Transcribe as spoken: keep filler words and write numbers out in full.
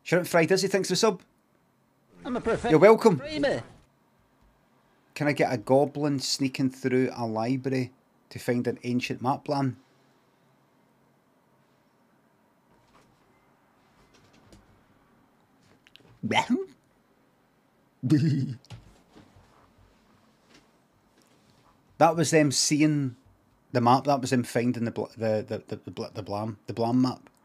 Shrimp Fried Izzy, thanks for the sub. I'm a perfect. You're welcome. Dreamer. Can I get a goblin sneaking through a library to find an ancient map plan? That was them seeing the map. That was them finding the bl the the the the, bl the Blahem the Blahem map.